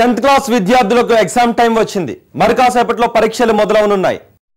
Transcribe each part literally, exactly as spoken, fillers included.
Tenth class విద్యార్థులకు exam time వచ్చింది. మరి కాసేపట్లో పరీక్షలు మొదలవనున్నాయి.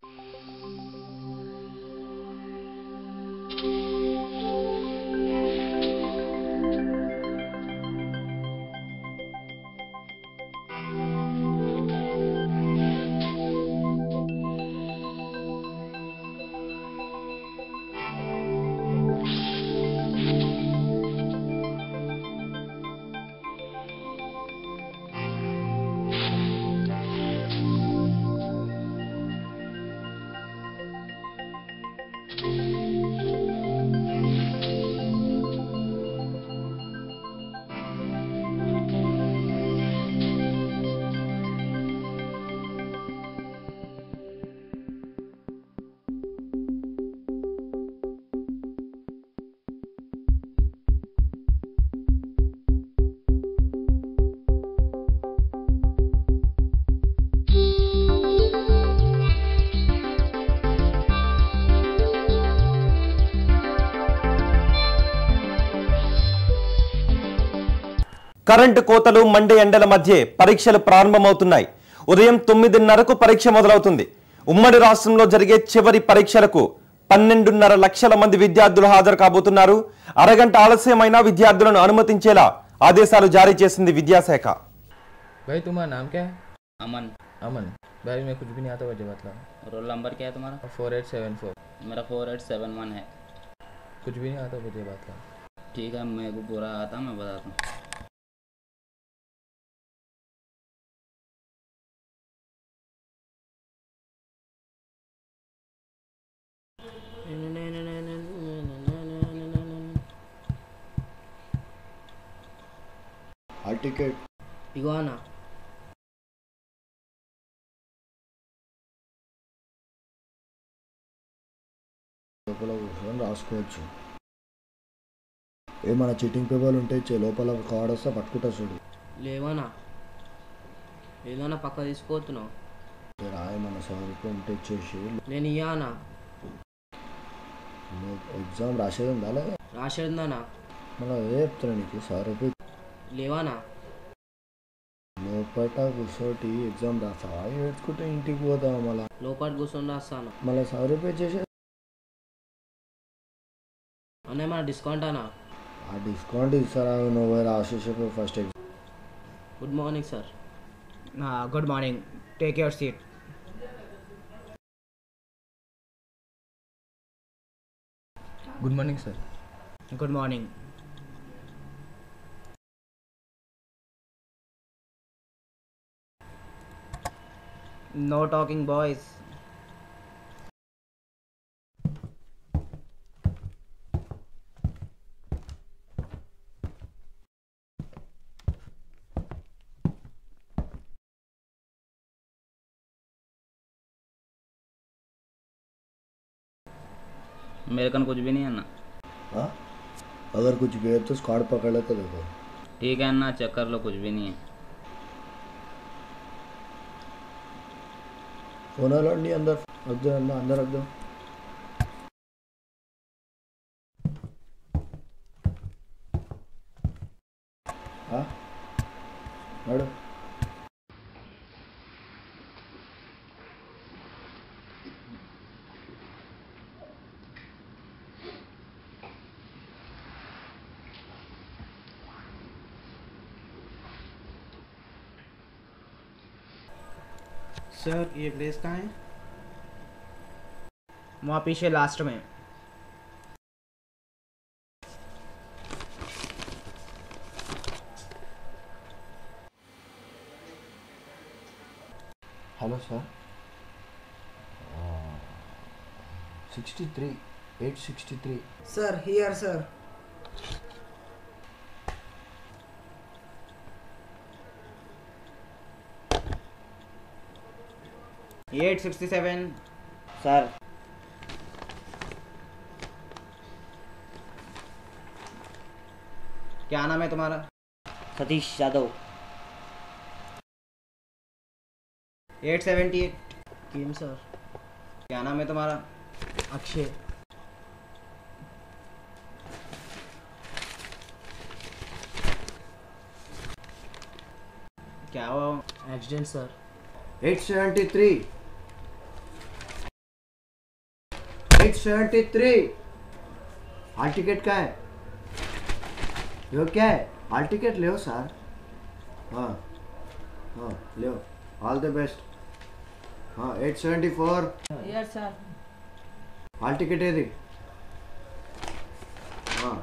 కరెంటు కోతలు మండే ఎండల మధ్య పరీక్షలు ప్రారంభమవుతున్నాయి. ఉదయం తొమ్మిదిన్నరకు పరీక్ష మొదలవుతుంది. ఉమ్మడి రాష్ట్రంలో జరిగే చివరి పరీక్షలకు పన్నెండున్నర లక్షల మంది విద్యార్థులు హాజరు కాబోతున్నారు. అరగంట ఆలస్యమైన విద్యార్థులను అనుమతించేలా ఆదేశాలు జారీ చేసింది విద్యాశాఖ. भाई तुम्हारा नाम क्या है? अमन. अमन. भाई मैं कुछ भी नहीं आता मुझे मतलब. रोल नंबर क्या है तुम्हारा? Four eight seven four. मेरा फोर एट सेवन वन है. कुछ भी नहीं आता मुझे मतलब. ठीक है, मेरे को पूरा आता मैं बताता हूँ. హాల్ టికెట్ ఇగోనా లోపల కూర్చొని రాసుకోవచ్చు. ఏమైనా చీటింగ్ పేపర్లు ఉంటే లోపల కార్డ్ వస్తే పట్టుకుంటా చూడు. లేవనా ఏదైనా పక్క తీసుకోతున్నావు రాయమన్న సార్కి ఉంటే ఇచ్చేసి. నేను ఇయ్యానా ఎగ్జామ్ రాసేది ఉందా లేదా? రాసేదిందానా మళ్ళీ అదే చెప్తున్నా నీకు. సార్ లేవానా లోపల కూర్చోటి ఎగ్జామ్ రాసా ఏడ్చుకుంటే ఇంటికి పోతావు. మళ్ళీ లోపల కూర్చొని రాస్తాను. మళ్ళీ సార్ రూపాయలు చేసే అన్న మన డిస్కౌంట్ అనా? ఆ డిస్కౌంట్ ఇస్తారా? నువ్వు రాసేసే first exam. Good morning sir. Good morning. Take your seat. Good morning sir. Good morning. No talking boys. मेरे कन कुछ भी नहीं है ना. हाँ? अगर कुछ भी है तो स्क्वाड पकड़ ले तो देखो. ठीक है ना, चेक कर लो, कुछ भी नहीं है. फोन अलर्ट नहीं अंदर रख दो. अंदर अंदर रख दो. हाँ मैडम सर ये प्लेस कहाँ है? वहाँ पीछे लास्ट में. Hello sir. Sixty three eight sixty three. Sir here sir. Eight sixty seven. Sir क्या नाम है तुम्हारा? Satish Yadav. Eight seventy eight. किम सर. क्या नाम है तुम्हारा? अक्षय. क्या हुआ? Accident sir. Eight seventy three eight seventy three hall ticket का है यो क्या है हाल टिकट ले सर हाँ हाँ ले ऑल द बेस्ट हाँ eight seventy four yes sir. Hall ticket है दी हाँ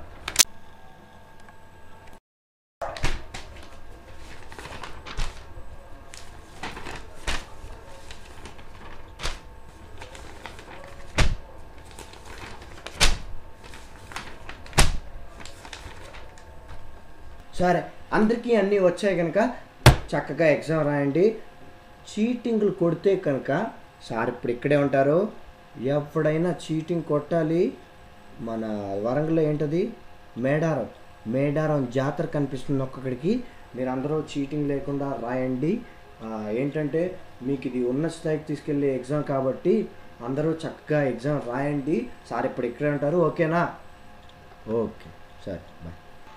సరే అందరికీ అన్నీ వచ్చాయి కనుక చక్కగా ఎగ్జామ్ రాయండి చీటింగ్లు కొడితే కనుక సార్ ఇప్పుడు ఇక్కడే ఉంటారు ఎప్పుడైనా చీటింగ్ కొట్టాలి మన వరంగల్లో ఏంటది మేడారం మేడారం జాతర కనిపిస్తుంది ఒక్కొక్కడికి మీరు అందరూ చీటింగ్ లేకుండా రాయండి ఏంటంటే మీకు ఇది ఉన్నత స్థాయికి తీసుకెళ్ళే ఎగ్జామ్ కాబట్టి అందరూ చక్కగా ఎగ్జామ్ రాయండి సార్ ఇప్పుడు ఇక్కడే ఉంటారు ఓకేనా ఓకే సరే బాయ్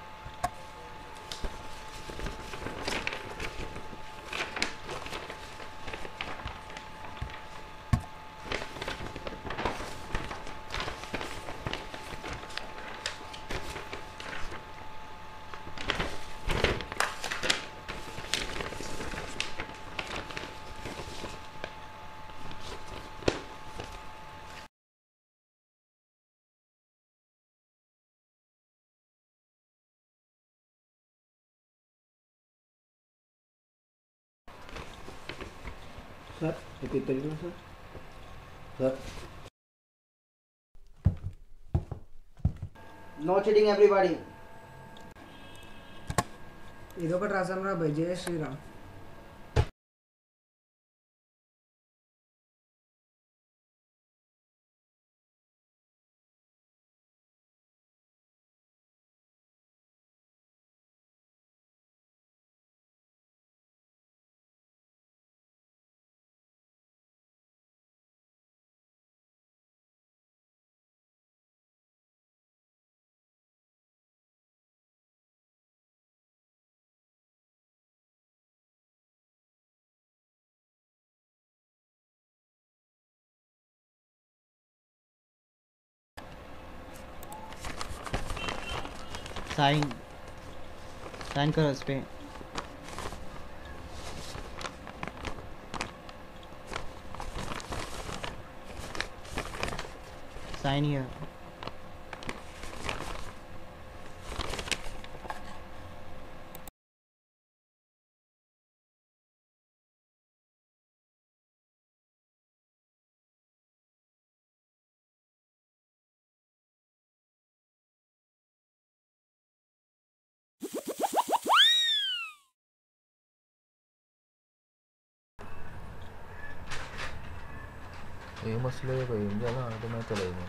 सर ये तरीका sir sir no cheating everybody. ఇదొకటి రాసాం రా భయ్ జయ శ్రీరామ్. साइन साइन करो इस पे। Sign here. ये मसले भाई जाना तो मैं चलेगा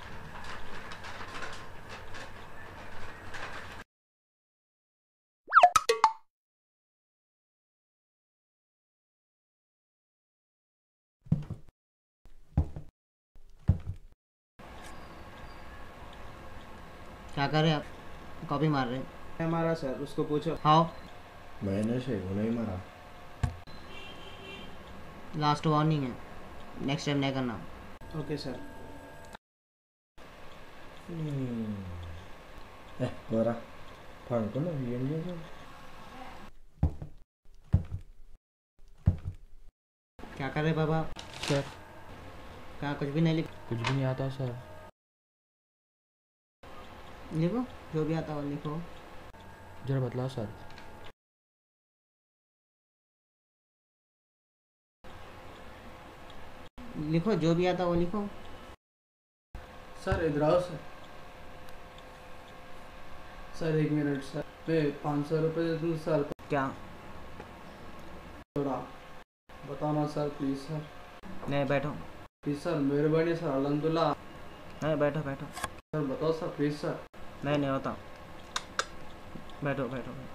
क्या कर रहे हैं आप? कॉपी मार रहे हैं? हमारा सर उसको पूछो। हाउ? मैंने से वो नहीं मारा लास्ट वार्निंग है, नेक्स्ट टाइम नहीं करना। Okay sir. ए పోరా పడుకున్నా ఏం చేసావు क्या कर रहे हैं बाबा? सर क्या कुछ भी नहीं लिख कुछ भी नहीं आता सर लिखो जो भी आता हो लिखो। जरा बतलाओ सर लिखो जो भी आता हो लिखो। सर इधर आओ सर। सर एक मिनट सर मैं पाँच सौ रुपये दे दूँ सर। क्या? थोड़ा बताओ ना सर प्लीज़ सर। नहीं बैठो। प्लीज़ सर मेहरबानी सर अलहमदुल्ला। नहीं बैठो बैठो। सर बताओ सर प्लीज़ सर। नहीं नहीं होता। बैठो बैठो, बैठो।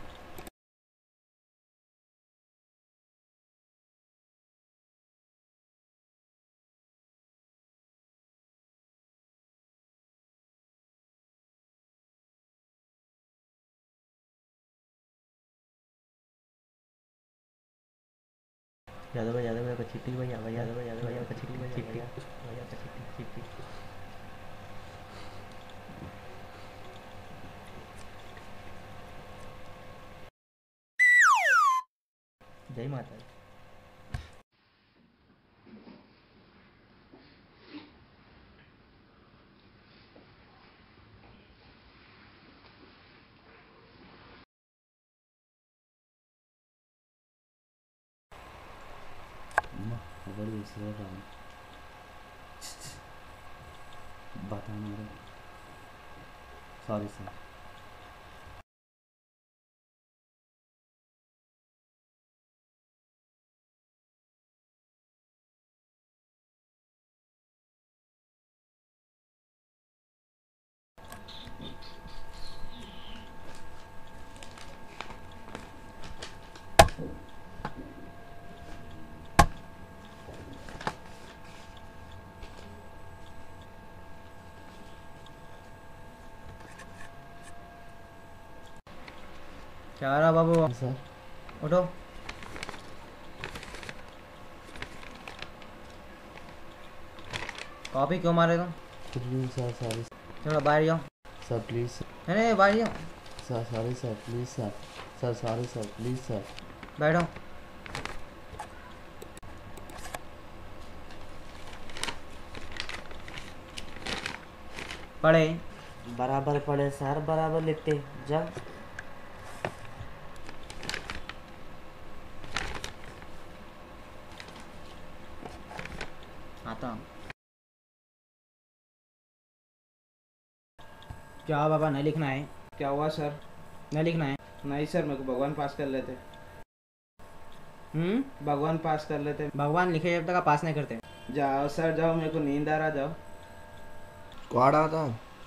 यादव भाई यादव भाई का चिट्ठी भैया भाई यादव भाई यादव भैया का चिट्ठी भैया चिट्ठी भैया का चिट्ठी चिट्ठी जय माता दी। बड़ी सर बता मेरे सॉरी सर क्या रहा बाबू सर उठो। कॉपी क्यों मारे तुम? कुछ भी सर सॉरी चलो बाहर जाओ। सर प्लीज़ नहीं नहीं बाहर जाओ। Sir sorry sir please sir sir sorry sir please sir बैठो। पढ़े बराबर पढ़े सर, बराबर लिखते जा। आता क्या बाबा नहीं लिखना है? क्या हुआ सर? नहीं लिखना है। नहीं सर, मेरे को भगवान पास कर लेते। हम्म भगवान पास कर लेते। भगवान लिखे जब तक आप पास नहीं करते। जाओ सर जाओ, मेरे को नींद आ रहा, जाओ। स्क्वाड आता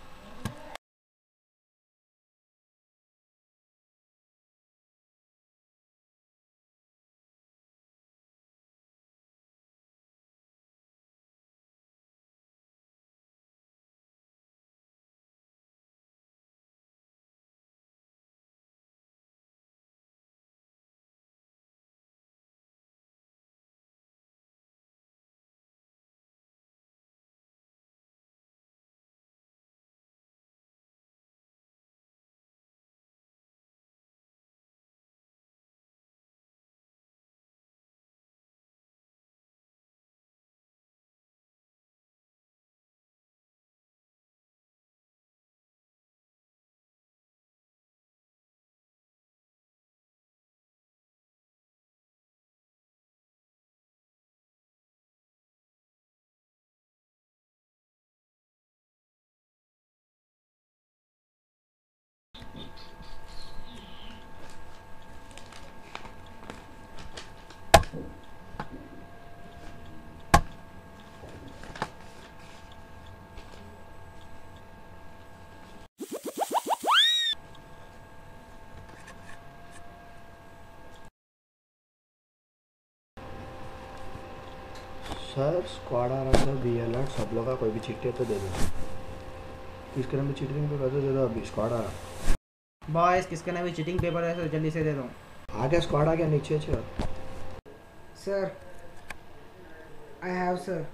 सर। स्क्वाड आ रहा था, बी अलर्ट, सब लोग का कोई भी चिट्ठी है तो दे दो। किसके नाम पे चीटिंग पे कर दो, दे दो अभी। स्क्वाड आ रहा। बॉयज किसके नाम भी चीटिंग पेपर है तो जल्दी से दे दो। आ गया स्क्वाड, आ गया नीचे से। Sir I have sir.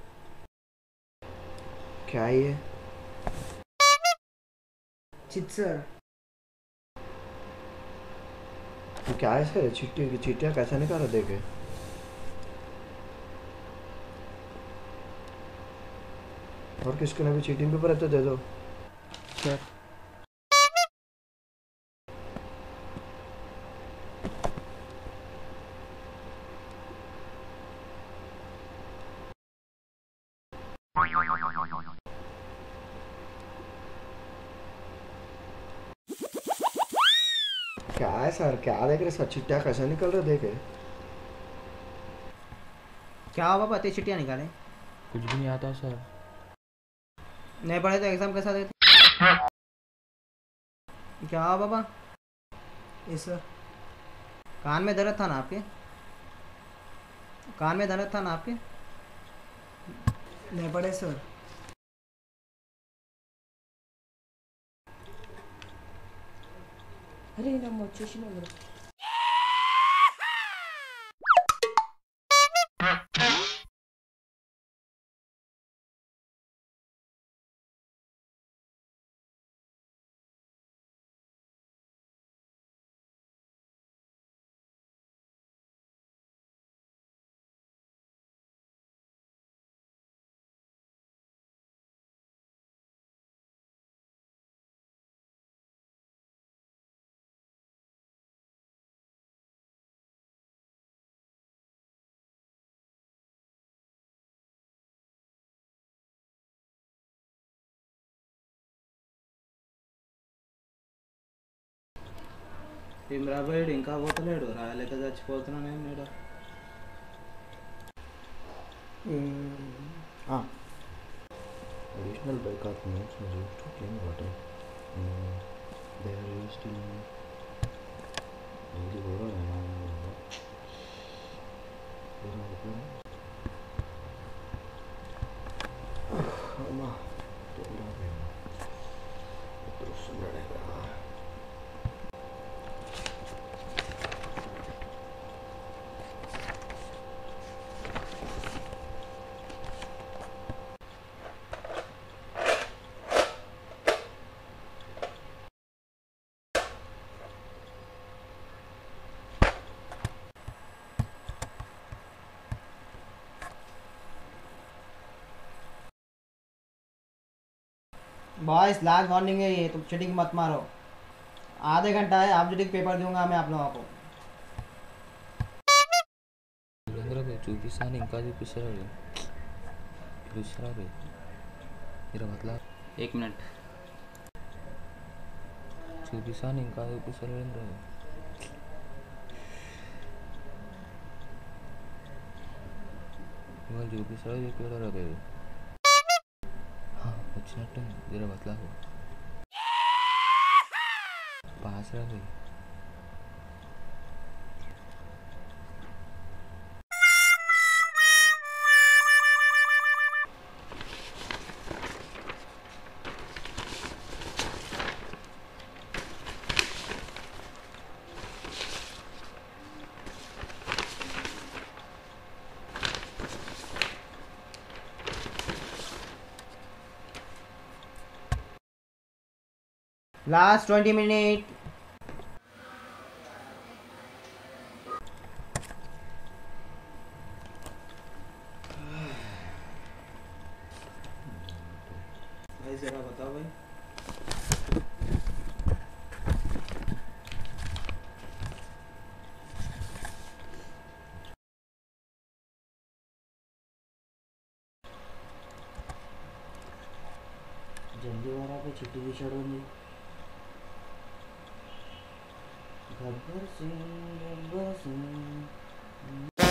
क्या है ये? Chit sir. ये क्या है सर? चिट्ठी चिट्ठियाँ कैसे निकाला देखे? और किसके नाम पे चीटिंग पेपर है तो दे दो सर। क्या है सर? क्या देख रहे सर? चिट्ठियाँ कैसे निकल रहे देखे? क्या हुआ बाबा इतनी चिट्ठियाँ निकाले? कुछ भी नहीं आता सर। नहीं पढ़े तो एग्जाम कैसा देते? क्या हुआ बाबा? ये सर। कान में दर्द था ना आपके? कान में दर्द था ना आपके? नहीं पढ़े सर। అరే నమ్మ వచ్చేసిన ఇమ్రాబాయిడ్ ఇంకా పోతలేడు రాయలేక చచ్చిపోతున్నా నేను ఈడ. Additional backup notes are used to clean water. Mm, they are used in daily water and अम्मा बॉयस लास्ट वार्निंग है ये, तुम चीटिंग मत मारो। आधे घंटा है, ऑब्जेक्टिव पेपर दूंगा मैं आप लोगों को। సురేంద్ర భాయ్ చూపిస్తాను ఇంకా చూపిస్తారా పిలుస్తారా భాయ్ మీరు అట్లా एक मिनट చూపిస్తాను ఇంకా చూపిస్తారు సురేంద్ర భాయ్ ఇవాళ చూపిస్తారా చూపించరా భాయ్ వచ్చినట్టుంది జర బతలాగు పాస్ రా భాయ్ लास्ट ट्वेंटी मिनट। भाई जरा बताओ भाई। जल्दी वाला पे चिट्ठी भी चढ़ोगी। Gabbar Singh Gabbar Singh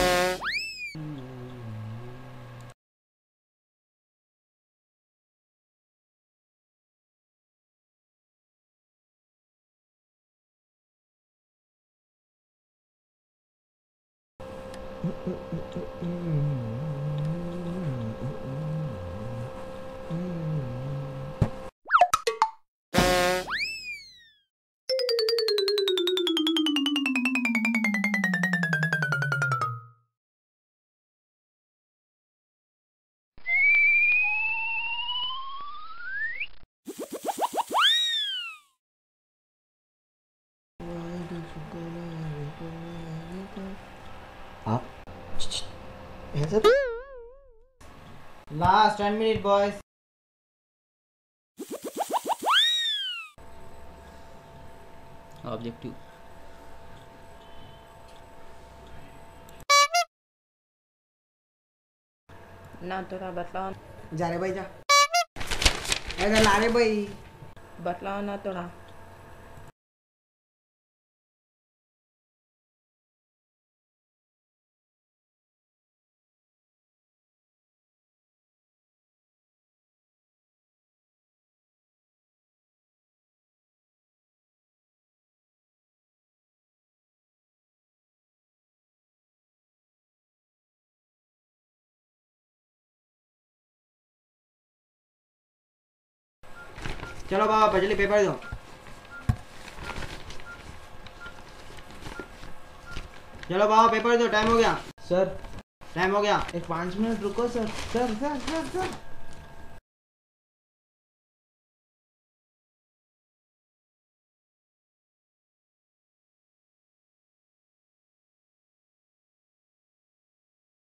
last ten minute boys. Objective ना थोड़ा बतलाओ जा रे भाई जा, इधर ला रे भाई, बतलाओ ना थोड़ा। चलो बाबा जल्दी पेपर दो। चलो बाबा पेपर दो, टाइम हो गया सर टाइम हो गया। एक पाँच मिनट रुको sir. Sir sir sir sir